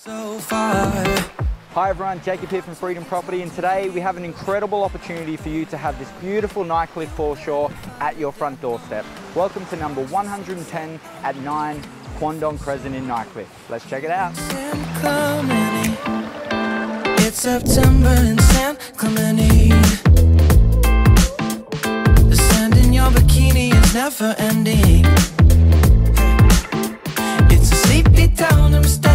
So far. Hi everyone, Jacob here from Freedom Property, and today we have an incredible opportunity for you to have this beautiful Nightcliff foreshore at your front doorstep. Welcome to number 110 at 9 Quandong Crescent in Nightcliff. Let's check it out. It's September in San Clemente. The sand in your bikini is never ending. It's a sleepy town, I'm